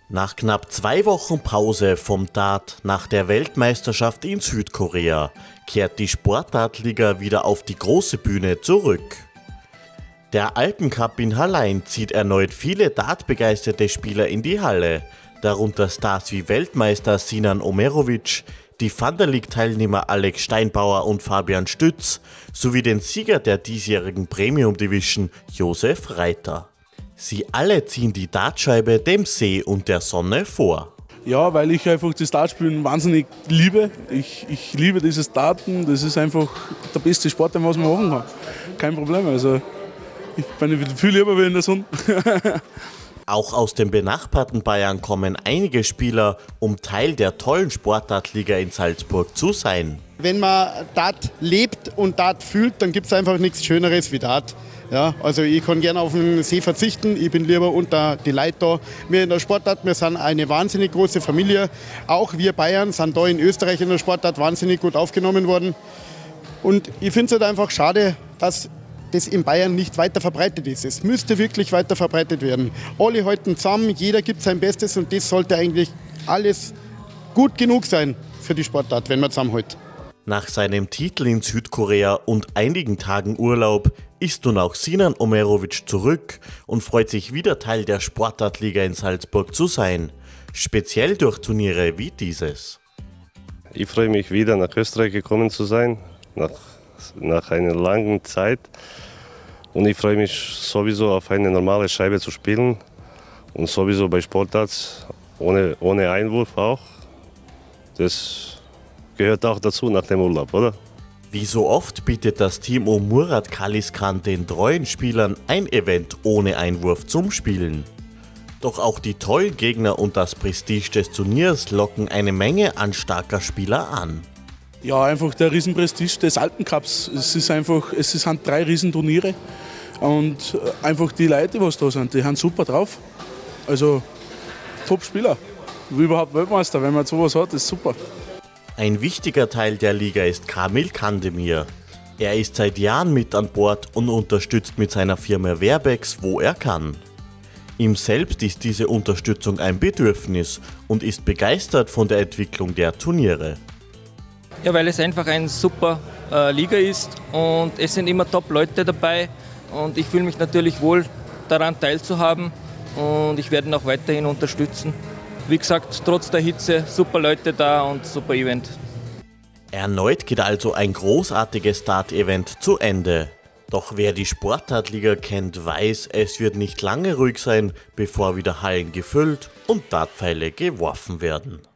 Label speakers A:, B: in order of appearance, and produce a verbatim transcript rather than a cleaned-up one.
A: Nach knapp zwei Wochen Pause vom Dart nach der Weltmeisterschaft in Südkorea kehrt die Sportdartliga wieder auf die große Bühne zurück. Der Alpencup in Hallein zieht erneut viele dartbegeisterte Spieler in die Halle, darunter Stars wie Weltmeister Sinan Omerovic, die Thunder League-Teilnehmer Alex Steinbauer und Fabian Stütz sowie den Sieger der diesjährigen Premium Division Josef Reiter. Sie alle ziehen die Dartscheibe dem See und der Sonne vor.
B: Ja, weil ich einfach das Dartspielen wahnsinnig liebe. Ich, ich liebe dieses Darten, das ist einfach der beste Sport, den was man machen kann. Kein Problem, also ich bin viel lieber wie in der Sonne.
A: Auch aus dem benachbarten Bayern kommen einige Spieler, um Teil der tollen Sportdartliga in Salzburg zu sein.
C: Wenn man Dart lebt und Dart fühlt, dann gibt es einfach nichts Schöneres wie Dart. Ja, also ich kann gerne auf den See verzichten, ich bin lieber unter die Leute da. Wir in der Sportart, wir sind eine wahnsinnig große Familie. Auch wir Bayern sind da in Österreich in der Sportart wahnsinnig gut aufgenommen worden. Und ich finde es halt einfach schade, dass das in Bayern nicht weiter verbreitet ist. Es müsste wirklich weiter verbreitet werden. Alle halten zusammen, jeder gibt sein Bestes und das sollte eigentlich alles gut genug sein für die Sportart, wenn man zusammenhält.
A: Nach seinem Titel in Südkorea und einigen Tagen Urlaub ist nun auch Sinan Omerovic zurück und freut sich wieder Teil der Sportdartliga in Salzburg zu sein, speziell durch Turniere wie dieses.
D: Ich freue mich wieder nach Österreich gekommen zu sein, nach, nach einer langen Zeit. Und ich freue mich sowieso auf eine normale Scheibe zu spielen und sowieso bei Sportdarts ohne, ohne Einwurf auch. Das gehört auch dazu nach dem Urlaub, oder?
A: Wie so oft bietet das Team um Murat Kaliskan den treuen Spielern ein Event ohne Einwurf zum Spielen. Doch auch die tollen Gegner und das Prestige des Turniers locken eine Menge an starker Spieler an.
B: Ja, einfach der Riesenprestige des Alpencups. Es ist einfach, es sind drei Riesenturniere und einfach die Leute, die da sind, die haben super drauf. Also Top-Spieler, überhaupt Weltmeister, wenn man sowas hat, ist super.
A: Ein wichtiger Teil der Liga ist Kamil Kandemir. Er ist seit Jahren mit an Bord und unterstützt mit seiner Firma Verbex, wo er kann. Ihm selbst ist diese Unterstützung ein Bedürfnis und ist begeistert von der Entwicklung der Turniere.
E: Ja, weil es einfach eine super äh, Liga ist und es sind immer Top-Leute dabei und ich fühle mich natürlich wohl daran teilzuhaben und ich werde ihn auch weiterhin unterstützen. Wie gesagt, trotz der Hitze, super Leute da und super Event.
A: Erneut geht also ein großartiges Dart-Event zu Ende. Doch wer die Sportdartliga kennt, weiß, es wird nicht lange ruhig sein, bevor wieder Hallen gefüllt und Dartpfeile geworfen werden.